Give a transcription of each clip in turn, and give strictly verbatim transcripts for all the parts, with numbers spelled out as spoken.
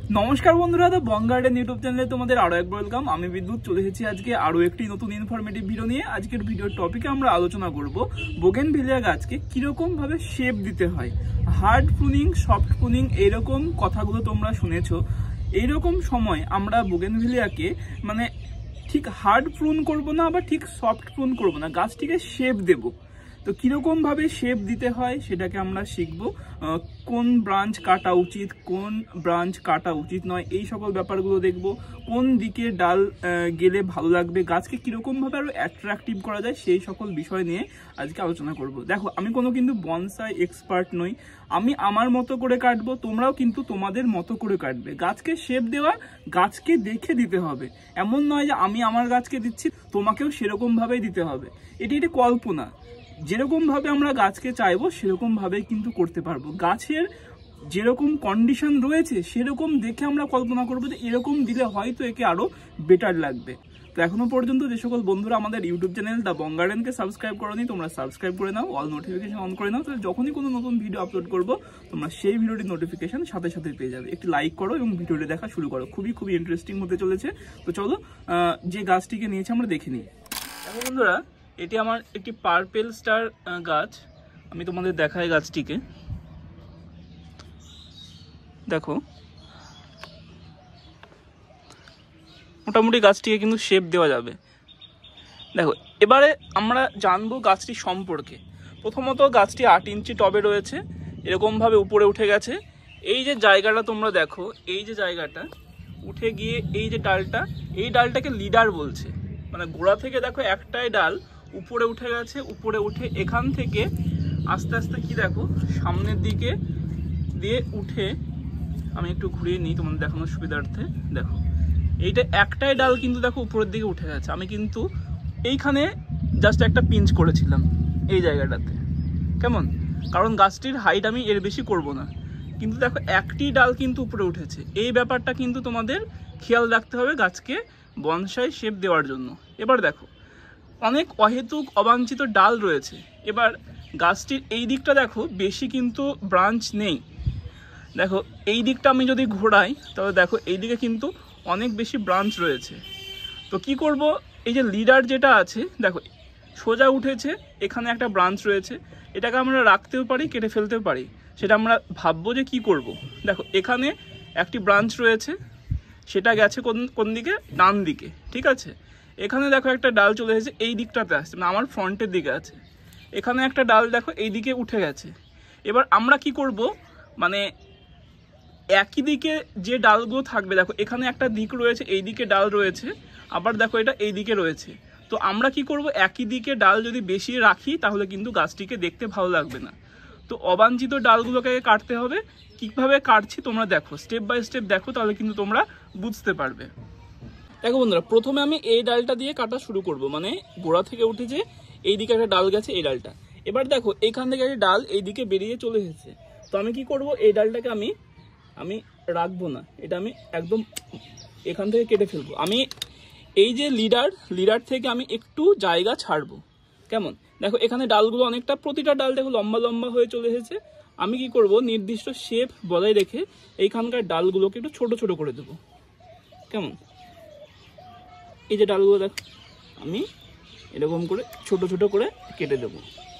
নমস্কার বন্ধুরা, the Bong garden YouTube চ্যানেলে তোমাদের আরো এক ওয়েলকাম। আমি বিদ্যুৎ চলে এসেছি আজকে আরো একটি নতুন ইনফরমেটিভ ভিডিও নিয়ে। আজকের ভিডিওর টপিকে আমরা আলোচনা করব বোগেনভিলিয়া গাছকে কিরকম ভাবে শেপ দিতে হয়। হার্ড প্রুনিং, সফট প্রুনিং, এইরকম কথাগুলো তোমরা শুনেছো। এইরকম সময় আমরা বোগেনভিলিয়াকে মানে ঠিক হার্ড প্রুন করব না, আবার ঠিক সফট প্রুন করব না, গাছটিকে শেপ দেব। তো কিরকম ভাবে শেপ দিতে হয় সেটাকে আমরা শিখবো। কোন ব্রাঞ্চ কাটা উচিত, কোন ব্রাঞ্চ কাটা উচিত নয়, এই সকল ব্যাপারগুলো দেখব। কোন দিকে ডাল গেলে ভালো লাগবে, গাছকে কিরকম ভাবে আরো অ্যাট্রাকটিভ করা যায়, সেই সকল বিষয় নিয়ে আজকে আলোচনা করব। দেখো, আমি কোনো কিন্তু বনসাই এক্সপার্ট নই। আমি আমার মতো করে কাটবো, তোমরাও কিন্তু তোমাদের মতো করে কাটবে। গাছকে শেপ দেওয়া গাছকে দেখে দিতে হবে, এমন নয় যে আমি আমার গাছকে দিচ্ছি তোমাকেও সেরকম ভাবেই দিতে হবে। এটি একটি কল্পনা। যেরকম ভাবে আমরা গাছকে চাইবো সেরকম ভাবে কিন্তু করতে পারবো। গাছের যেরকম কন্ডিশন রয়েছে সেরকম দেখে আমরা কল্পনা করবো যে এরকম দিলে হয়তো একে আরো বেটার লাগবে। তো এখনো পর্যন্ত যে সকল বন্ধুরা আমাদের ইউটিউব চ্যানেল দ্য বং গার্ডেনকে সাবস্ক্রাইব করোনি, তোমরা সাবস্ক্রাইব করে নাও, অল নোটিফিকেশন অন করে নাও, তাহলে যখনই কোনো নতুন ভিডিও আপলোড করবো তোমরা সেই ভিডিওটির নোটিফিকেশন সাথে সাথে পেয়ে যাবে। একটি লাইক করো এবং ভিডিওটি দেখা শুরু করো, খুবই খুবই ইন্টারেস্টিং হতে চলেছে। তো চলো যে গাছটিকে নিয়েছে আমরা দেখে নিই। দেখো বন্ধুরা, এটি আমার একটি পার্পেল স্টার গাছ। আমি তোমাদের দেখাই গাছটিকে। দেখো, মোটামুটি গাছটিকে কিন্তু শেপ দেওয়া যাবে। দেখো, এবারে আমরা জানবো গাছটি সম্পর্কে। প্রথমত, গাছটি আট ইঞ্চি টবে রয়েছে, এরকমভাবে উপরে উঠে গেছে। এই যে জায়গাটা তোমরা দেখো, এই যে জায়গাটা উঠে গিয়ে এই যে ডালটা, এই ডালটাকে লিডার বলছে। মানে গোড়া থেকে দেখো একটাই ডাল উপরে উঠে গেছে, উপরে উঠে এখান থেকে আস্তে আস্তে কি দেখো সামনের দিকে দিয়ে উঠে, আমি একটু ঘুরিয়ে নিই তোমাদের দেখানোর সুবিধার্থে। দেখো, এইটা একটাই ডাল কিন্তু দেখো উপরের দিকে উঠে গেছে। আমি কিন্তু এইখানে জাস্ট একটা পিঞ্চ করেছিলাম এই জায়গাটাতে, কেমন? কারণ গাছটির হাইট আমি এর বেশি করব না। কিন্তু দেখো একটি ডাল কিন্তু উপরে উঠেছে। এই ব্যাপারটা কিন্তু তোমাদের খেয়াল রাখতে হবে গাছকে বনসাই শেপ দেওয়ার জন্য। এবার দেখো, অনেক অহেতুক অবাঞ্ছিত ডাল রয়েছে। এবার গাছটির এই দিকটা দেখো বেশি কিন্তু ব্রাঞ্চ নেই। দেখো এই দিকটা আমি যদি ঘোরাই তাহলে দেখো এই দিকে কিন্তু অনেক বেশি ব্রাঞ্চ রয়েছে। তো কি করব, এই যে লিডার যেটা আছে দেখো সোজা উঠেছে, এখানে একটা ব্রাঞ্চ রয়েছে, এটাকে আমরা রাখতেও পারি, কেটে ফেলতেও পারি। সেটা আমরা ভাববো যে কি করব। দেখো এখানে একটি ব্রাঞ্চ রয়েছে, সেটা গেছে কোন কোন দিকে, ডান দিকে, ঠিক আছে। এখানে দেখো একটা ডাল চলে এসেছে এই দিকটাতে আসছে, মানে আমার ফ্রন্টের দিকে আছে। এখানে একটা ডাল দেখো এই দিকে উঠে গেছে। এবার আমরা কি করব, মানে একই দিকে যে ডালগুলো থাকবে, দেখো এখানে একটা দিক রয়েছে, এই দিকে ডাল রয়েছে, আবার দেখো এটা এই দিকে রয়েছে। তো আমরা কি করব, একই দিকে ডাল যদি বেশি রাখি তাহলে কিন্তু গাছটিকে দেখতে ভালো লাগবে না। তো অবাঞ্ছিত ডালগুলোকে কাটতে হবে। কিভাবে কাটছি তোমরা দেখো, স্টেপ বাই স্টেপ দেখো, তাহলে কিন্তু তোমরা বুঝতে পারবে। দেখো বন্ধুরা, প্রথমে আমি এই ডালটা দিয়ে কাটা শুরু করব। মানে গোড়া থেকে উঠে যে এই দিকে একটা ডাল গেছে, এই ডালটা। এবার দেখো এইখান থেকে একটা ডাল এই দিকে বেরিয়ে চলে এসেছে। তো আমি কি করব, এই ডালটাকে আমি আমি রাখবো না, এটা আমি একদম এখান থেকে কেটে ফেলবো। আমি এই যে লিডার লিডার থেকে আমি একটু জায়গা ছাড়বো, কেমন? দেখো এখানে ডালগুলো অনেকটা, প্রতিটা ডাল দেখো লম্বা লম্বা হয়ে চলে এসেছে। আমি কি করব, নির্দিষ্ট শেপ বজায় রেখে এইখানকার ডালগুলোকে একটু ছোট ছোট করে দেবো, কেমন? এই যে ডালগুলো দেখো আমি এরকম করে ছোট ছোট করে কেটে দেব।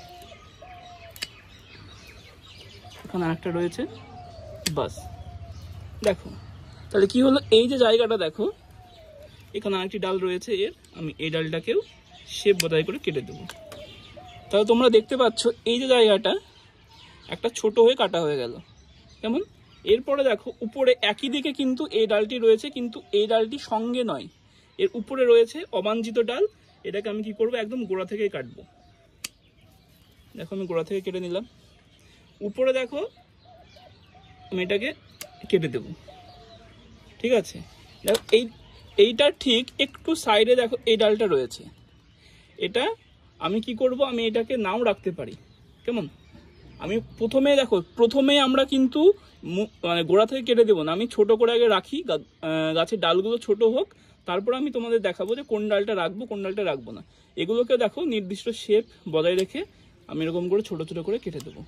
এখানে আরেকটা রয়েছে, বাস। দেখো তাহলে কি হলো, এই যে জায়গাটা দেখো এখানে আরেকটি ডাল রয়েছে এর, আমি এই ডালটাকেও শেপ বজায় করে কেটে দেবো। তাহলে তোমরা দেখতে পাচ্ছ এই যে জায়গাটা একটা ছোট হয়ে কাটা হয়ে গেল, কেমন? এরপরে দেখো উপরে একই দিকে কিন্তু এই ডালটি রয়েছে, কিন্তু এই ডালটি সঙ্গে নয়, এর উপরে রয়েছে অবাঞ্ছিত ডাল। এটাকে আমি কি করব, একদম গোড়া থেকেই কাটবো। দেখো আমি গোড়া থেকে কেটে নিলাম। উপরে দেখো আমি এটাকে কেটে দেব, ঠিক আছে। দেখো এই এইটা ঠিক একটু সাইডে দেখো এই ডালটা রয়েছে, এটা আমি কি করব, আমি এটাকে নাও রাখতে পারি, কেমন? আমি প্রথমে দেখো প্রথমে আমরা কিন্তু মানে গোড়া থেকে কেটে দেবো না, আমি ছোট করে আগে রাখি, গাছের ডালগুলো ছোট হোক, তারপর আমি তোমাদের দেখাবো যে কোন ডালটা রাখবো কোন ডালটা রাখবো না। এগুলোকে দেখো নির্দিষ্ট শেপ বজায় রেখে আমি এরকম করে ছোট ছোট করে কেটে দেবো।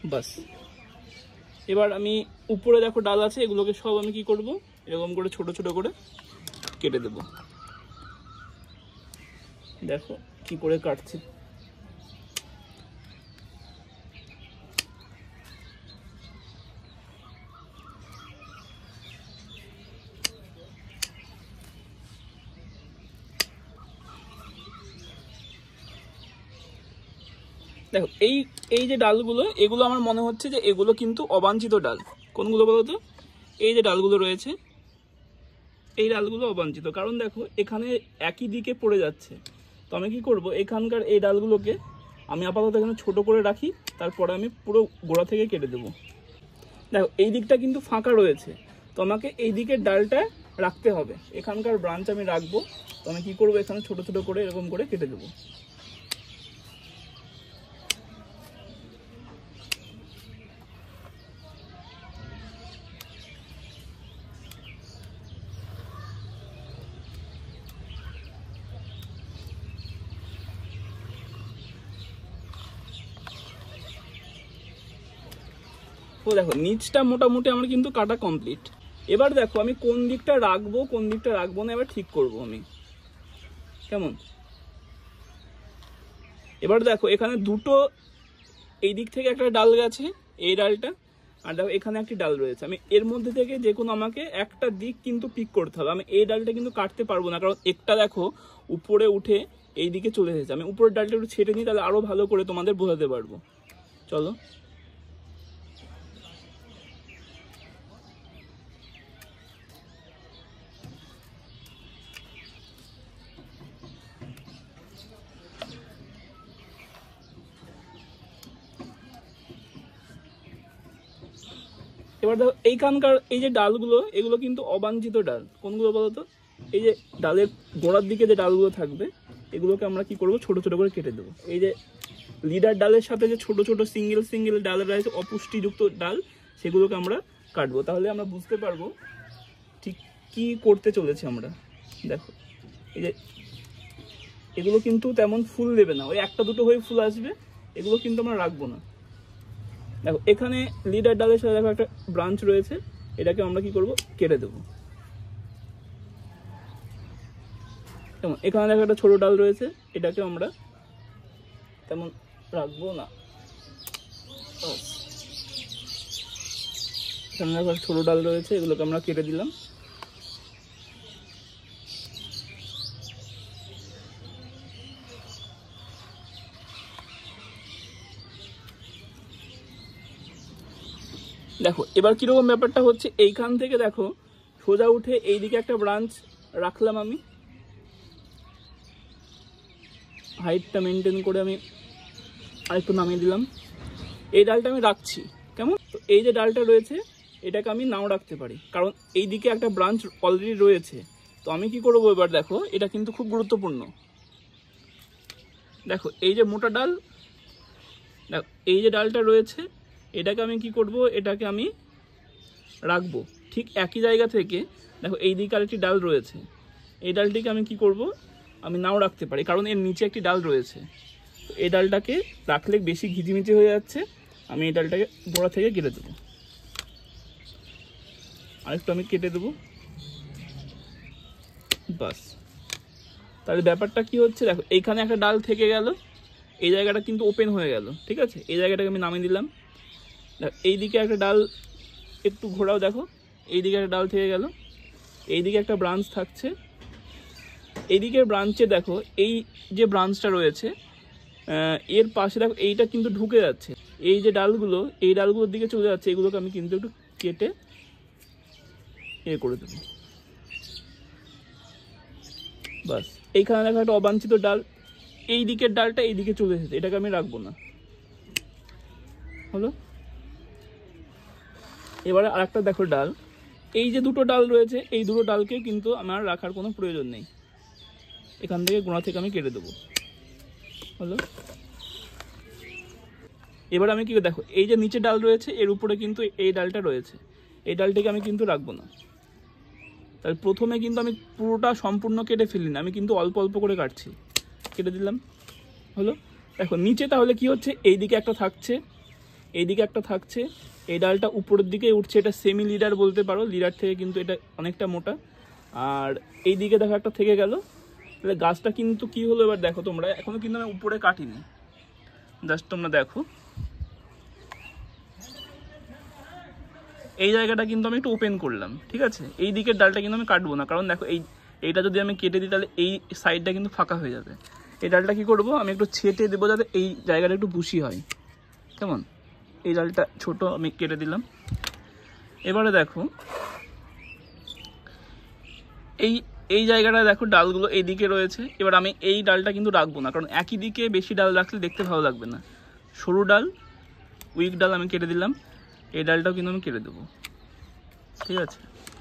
বাস। এবার আমি উপরে দেখো ডাল আছে, এগুলোকে সব আমি কি করব, এরকম করে ছোট ছোট করে কেটে দেব। দেখো কি করে কাটছি। দেখো এই এই যে ডালগুলো, এগুলো আমার মনে হচ্ছে যে এগুলো কিন্তু অবাঞ্ছিত ডাল। কোনগুলো বলো তো? এই যে ডালগুলো রয়েছে, এই ডালগুলো অবাঞ্ছিত, কারণ দেখো এখানে একই দিকে পড়ে যাচ্ছে। তো আমি কি করব, এখানকার এই ডালগুলোকে আমি আপাতত এখানে ছোট করে রাখি, তারপরে আমি পুরো গোড়া থেকে কেটে দেবো। দেখো এই দিকটা কিন্তু ফাঁকা রয়েছে, তো আমাকে এই দিকের ডালটা রাখতে হবে। এখানকার ব্রাঞ্চ আমি রাখবো, তো আমি কি করবো, এখানে ছোট ছোট করে এরকম করে কেটে দেবো। তো দেখো নিচটা মোটামুটি আমার কিন্তু কাটা কমপ্লিট। এবার দেখো আমি কোন দিকটা রাখবো কোন দিকটা রাখবো না এবার ঠিক করব আমি, কেমন? এবার দেখো এখানে দুটো, এই দিক থেকে একটা ডাল গেছে, এই ডালটা, আর দেখো এখানে একটি ডাল রয়েছে। আমি এর মধ্যে থেকে যে কোনো আমাকে একটা দিক কিন্তু পিক করতে হবে। আমি এই ডালটা কিন্তু কাটতে পারবো না, কারণ একটা দেখো উপরে উঠে এই দিকে চলে এসেছে। আমি উপরের ডালটা একটু ছেড়ে নিই, তাহলে আরো ভালো করে তোমাদের বোঝাতে পারবো। চলো। এবার দেখো এইখানকার এই যে ডালগুলো, এগুলো কিন্তু অবাঞ্ছিত ডাল। কোনগুলো বলতো? এই যে ডালের গোড়ার দিকে যে ডালগুলো থাকবে, এগুলোকে আমরা কি করব, ছোট ছোট করে কেটে দেবো। এই যে লিডার ডালের সাথে যে ছোট ছোট সিঙ্গেল সিঙ্গেল ডাল রয়েছে, অপুষ্টিযুক্ত ডাল, সেগুলোকে আমরা কাটবো। তাহলে আমরা বুঝতে পারবো ঠিক কি করতে চলেছি আমরা। দেখো এই যে এগুলো কিন্তু তেমন ফুল দেবে না, ওই একটা দুটো হয়ে ফুল আসবে, এগুলো কিন্তু আমরা রাখবো না। দেখো এখানে লিডার ডালের সাথে দেখো একটা ব্রাঞ্চ রয়েছে, এটাকে আমরা কি করব, কেটে দেবো। যেমন এখানে দেখো একটা ছোট ডাল রয়েছে, এটাকে আমরা তেমন রাখবো না। এখানে দেখো ছোট ডাল রয়েছে, এগুলোকে আমরা কেটে দিলাম। দেখো এবার কিরকম ব্যাপারটা হচ্ছে, এইখান থেকে দেখো সোজা উঠে এইদিকে একটা ব্রাঞ্চ রাখলাম। আমি হাইটটা মেনটেন করে আমি আরেকটু নামিয়ে দিলাম। এই ডালটা আমি রাখছি, কেমন? তো এই যে ডালটা রয়েছে, এটাকে আমি নাও রাখতে পারি, কারণ এই দিকে একটা ব্রাঞ্চ অলরেডি রয়েছে। তো আমি কি করবো এবার, দেখো এটা কিন্তু খুব গুরুত্বপূর্ণ। দেখো এই যে মোটা ডাল, দেখো এই যে ডালটা রয়েছে, এটাকে আমি কি করব, এটাকে আমি রাখবো ঠিক একই জায়গা থেকে। দেখো এই দিকে আরেকটি ডাল রয়েছে, এই ডালটিকে আমি কি করব, আমি নাও রাখতে পারি, কারণ এর নিচে একটি ডাল রয়েছে। তো এই ডালটাকে রাখলে বেশি ঘিচিমিচি হয়ে যাচ্ছে, আমি এই ডালটাকে গোড়া থেকে কেটে দেবো। আরেকটু আমি কেটে দেবো, বাস। তাহলে ব্যাপারটা কি হচ্ছে, দেখো এইখানে একটা ডাল থেকে গেল, এই জায়গাটা কিন্তু ওপেন হয়ে গেল, ঠিক আছে? এই জায়গাটাকে আমি নামিয়ে দিলাম। দেখো এই দিকে একটা ডাল, একটু ঘোরাও, দেখো এই দিকে একটা ডাল থেকে গেল, এই দিকে একটা ব্রাঞ্চ থাকছে। এই দিকের ব্রাঞ্চে দেখো এই যে ব্রাঞ্চটা রয়েছে, এর পাশে দেখো এইটা কিন্তু ঢুকে যাচ্ছে। এই যে ডালগুলো, এই ডালগুলোর দিকে চলে যাচ্ছে, এগুলোকে আমি কিন্তু একটু কেটে এ করে দেবো, বাস। এইখানে দেখো একটা অবাঞ্ছিত ডাল, এই দিকের ডালটা এই দিকে চলে এসেছে, এটাকে আমি রাখবো না, হলো। এবারে আরেকটা দেখো ডাল, এই যে দুটো ডাল রয়েছে, এই দুটো ডালকে কিন্তু আমার রাখার কোনো প্রয়োজন নেই, এখান থেকে গোড়া থেকে আমি কেটে দেবো, হলো। এবার আমি কি দেখো, এই যে নিচে ডাল রয়েছে, এর উপরে কিন্তু এই ডালটা রয়েছে, এই ডালটাকে আমি কিন্তু রাখবো না। তাহলে প্রথমে কিন্তু আমি পুরোটা সম্পূর্ণ কেটে ফেলি না, আমি কিন্তু অল্প অল্প করে কাটছি। কেটে দিলাম, হলো। দেখো নিচে তাহলে কি হচ্ছে, এই দিকে একটা থাকছে, এইদিকে একটা থাকছে, এই ডালটা উপরের দিকে উঠছে, এটা সেমি লিডার বলতে পারো, লিডার থেকে কিন্তু এটা অনেকটা মোটা। আর এই দিকে দেখো একটা থেকে গেল। তাহলে গাছটা কিন্তু কি হলো এবার দেখো তোমরা, এখনো কিন্তু আমি উপরে কাটিনি, জাস্ট তোমরা দেখো এই জায়গাটা কিন্তু আমি একটু ওপেন করলাম, ঠিক আছে। এই দিকের ডালটা কিন্তু আমি কাটবো না, কারণ দেখো এই এইটা যদি আমি কেটে দিই তাহলে এই সাইডটা কিন্তু ফাঁকা হয়ে যাবে। এই ডালটা কি করব, আমি একটু ছেটে দেবো যাতে এই জায়গাটা একটু বুশি হয়, কেমন। এই ডালটা ছোট আমি কেটে দিলাম। এবারে দেখো এই এই জায়গাটা দেখো ডালগুলো এই দিকে রয়েছে। এবার আমি এই ডালটা কিন্তু রাখবো না, কারণ একই দিকে বেশি ডাল রাখলে দেখতে ভালো লাগবে না। সরু ডাল, উইক ডাল আমি কেটে দিলাম। এই ডালটাও কিন্তু আমি কেটে দেবো, ঠিক আছে।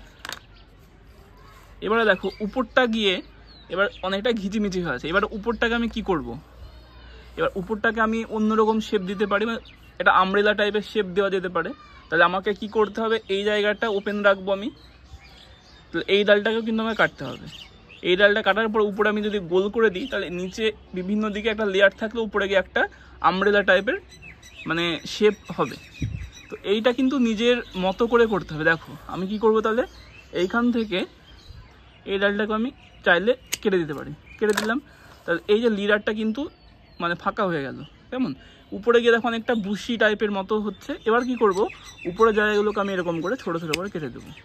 এবারে দেখো উপরটা গিয়ে এবার অনেকটা ঘিচিমিচি হয়ে আছে। এবার উপরটাকে আমি কি করব, এবার উপরটাকে আমি অন্যরকম শেপ দিতে পারি, মানে এটা আমব্রেলা টাইপের শেপ দেওয়া যেতে পারে। তাহলে আমাকে কি করতে হবে, এই জায়গাটা ওপেন রাখবো আমি, তাহলে এই ডালটাকেও কিন্তু আমাকে কাটতে হবে। এই ডালটা কাটার পর উপরে আমি যদি গোল করে দিই তাহলে নিচে বিভিন্ন দিকে একটা লেয়ার থাকলে উপরে গিয়ে একটা আমব্রেলা টাইপের মানে শেপ হবে। তো এইটা কিন্তু নিজের মতো করে করতে হবে। দেখো আমি কি করব, তাহলে এইখান থেকে এই ডালটাকে আমি চাইলে কেটে দিতে পারি, কেটে দিলাম। তাহলে এই যে লিডারটা কিন্তু মানে ফাঁকা হয়ে গেল, কেমন। উপরে গিয়ে দেখো অনেকটা বুশি টাইপের মতো হচ্ছে। এবার কি করব, উপরে জায়গাগুলোকে আমি এরকম করে ছোট ছোট করে কেটে দেবো।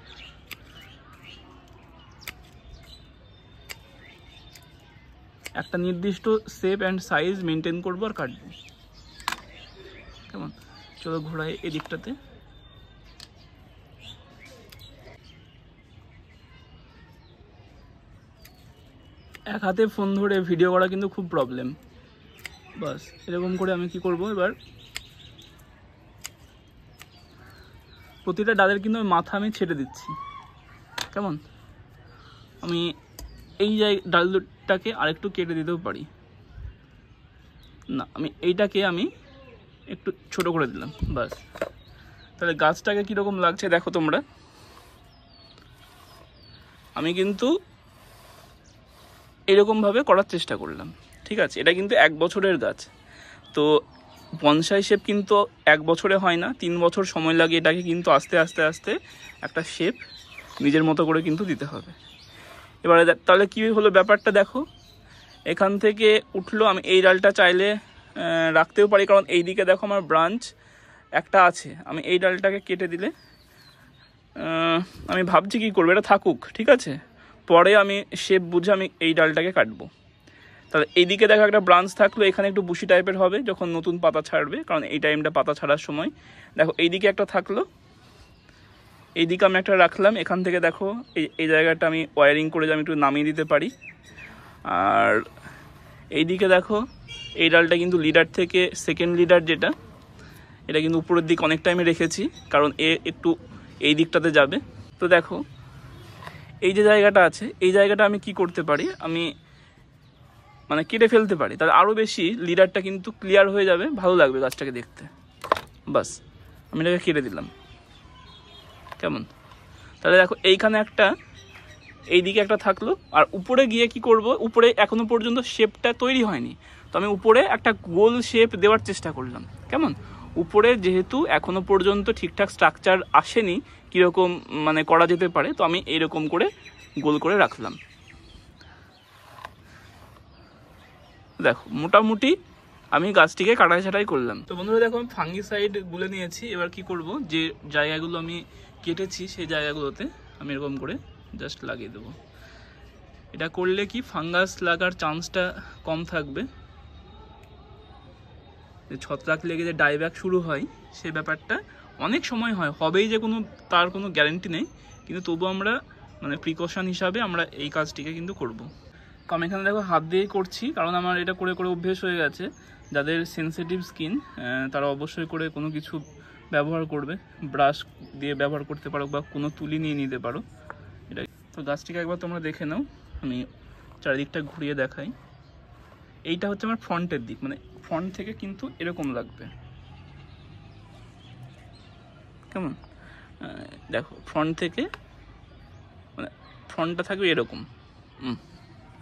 একটা নির্দিষ্ট শেপ অ্যান্ড সাইজ মেনটেন করবো আর কাটবো, কেমন। চলো ঘোরাই এদিকটাতে। এক হাতে ফোন ধরে ভিডিও করা কিন্তু খুব প্রবলেম। বাস এরকম করে আমি কি করব, এবার প্রতিটা ডালের কিন্তু মাথা আমি ছেড়ে দিচ্ছি, কেমন। আমি এই জায়গা ডালটাকে আরেকটু কেটে দিতেও পারি না, আমি এইটাকে আমি একটু ছোট করে দিলাম, বাস। তাহলে গাছটাকে কীরকম লাগছে দেখো তোমরা। আমি কিন্তু এরকমভাবে করার চেষ্টা করলাম, ঠিক আছে। এটা কিন্তু এক বছরের গাছ, তো বনসাই শেপ কিন্তু এক বছরে হয় না, তিন বছর সময় লাগে এটাকে কিন্তু আস্তে আস্তে আস্তে একটা শেপ নিজের মতো করে কিন্তু দিতে হবে। এবারে তাহলে কী হলো ব্যাপারটা দেখো, এখান থেকে উঠলো। আমি এই ডালটা চাইলে রাখতেও পারি, কারণ এই দিকে দেখো আমার ব্রাঞ্চ একটা আছে। আমি এই ডালটাকে কেটে দিলে আমি ভাবছি কী করবো, এটা থাকুক, ঠিক আছে। পরে আমি শেপ বুঝে আমি এই ডালটাকে কাটবো। তাহলে এইদিকে দেখো একটা ব্রাঞ্চ থাকলো, এখানে একটু বুশি টাইপের হবে যখন নতুন পাতা ছাড়বে, কারণ এই টাইমটা পাতা ছাড়ার সময়। দেখো এইদিকে একটা থাকলো, এইদিকে আমি একটা রাখলাম। এখান থেকে দেখো এই এই জায়গাটা আমি ওয়ারিং করে আমি একটু নামিয়ে দিতে পারি। আর এইদিকে দেখো এই ডালটা কিন্তু লিডার থেকে সেকেন্ড লিডার যেটা, এটা কিন্তু উপরের দিক অনেকটা আমি রেখেছি, কারণ এ একটু এই দিকটাতে যাবে। তো দেখো এই যে জায়গাটা আছে, এই জায়গাটা আমি কি করতে পারি, আমি মানে কেটে ফেলতে পারি, তাহলে আরও বেশি লিডারটা কিন্তু ক্লিয়ার হয়ে যাবে, ভালো লাগবে গাছটাকে দেখতে। বাস আমি এটাকে কেটে দিলাম, কেমন। তাহলে দেখো এইখানে একটা, এই দিকে একটা থাকলো। আর উপরে গিয়ে কি করব, উপরে এখনো পর্যন্ত শেপটা তৈরি হয়নি, তো আমি উপরে একটা গোল শেপ দেওয়ার চেষ্টা করলাম, কেমন। উপরে যেহেতু এখনো পর্যন্ত ঠিকঠাক স্ট্রাকচার আসেনি, কীরকম মানে করা যেতে পারে, তো আমি এইরকম করে গোল করে রাখলাম। দেখো মোটামুটি আমি গাছটিকে কাটাই ছাটাই করলাম। তো বন্ধুরা দেখো আমি ফাঙ্গিসাইড গুলে নিয়েছি। এবার কি করব, যে জায়গাগুলো আমি কেটেছি সেই জায়গাগুলোতে আমি এরকম করে জাস্ট লাগিয়ে দেবো। এটা করলে কি ফাঙ্গাস লাগার চান্সটা কম থাকবে। যে ছত্রাক লেগে যে ডাইব্যাক শুরু হয় সেই ব্যাপারটা অনেক সময় হয়, হবেই যে কোনো তার কোনো গ্যারেন্টি নেই, কিন্তু তবু আমরা মানে প্রিকশন হিসাবে আমরা এই কাজটিকে কিন্তু করব। তো আমি এখানে দেখো হাত দিয়েই করছি, কারণ আমার এটা করে করে অভ্যেস হয়ে গেছে। যাদের সেন্সিটিভ স্কিন তারা অবশ্যই করে কোনো কিছু ব্যবহার করবে, ব্রাশ দিয়ে ব্যবহার করতে পারো বা কোনো তুলি নিয়ে নিতে পারো এটা। তো গাছটিকে একবার তোমরা দেখে নাও, আমি চারিদিকটা ঘুরিয়ে দেখাই। এইটা হচ্ছে আমার ফ্রন্টের দিক, মানে ফ্রন্ট থেকে কিন্তু এরকম লাগবে, কেমন। দেখো ফ্রন্ট থেকে মানে ফ্রন্টটা থাকবে এরকম,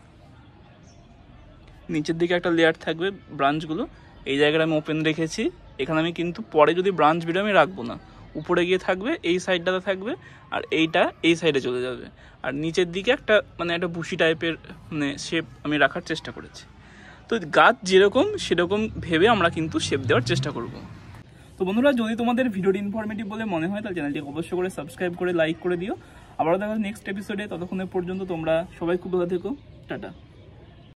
নিচের দিকে একটা লেয়ার থাকবে ব্রাঞ্চগুলো। এই জায়গাটা আমি ওপেন রেখেছি, এখানে আমি কিন্তু পরে যদি ব্রাঞ্চ বেরোয় আমি রাখবো না, উপরে গিয়ে থাকবে, এই সাইডটাতে থাকবে, আর এইটা এই সাইডে চলে যাবে, আর নিচের দিকে একটা মানে একটা বুশি টাইপের মানে শেপ আমি রাখার চেষ্টা করেছি। তো গাছ যেরকম সেরকম ভেবে আমরা কিন্তু শেপ দেওয়ার চেষ্টা করব। তো বন্ধুরা, যদি তোমাদের ভিডিওটি ইনফরমেটিভ বলে মনে হয় তাহলে চ্যানেলটিকে অবশ্যই করে সাবস্ক্রাইব করে লাইক করে দিও। আবারও দেখা নেক্সট এপিসোডে, ততক্ষণের পর্যন্ত তোমরা সবাই খুব ভালো থেকো, টাটা।